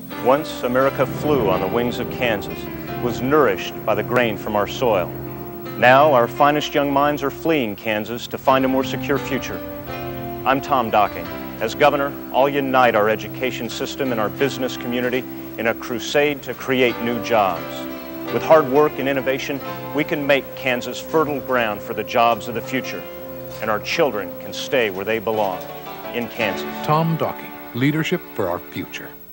Once, America flew on the wings of Kansas, was nourished by the grain from our soil. Now, our finest young minds are fleeing Kansas to find a more secure future. I'm Tom Docking. As governor, I'll unite our education system and our business community in a crusade to create new jobs. With hard work and innovation, we can make Kansas fertile ground for the jobs of the future, and our children can stay where they belong, in Kansas. Tom Docking, leadership for our future.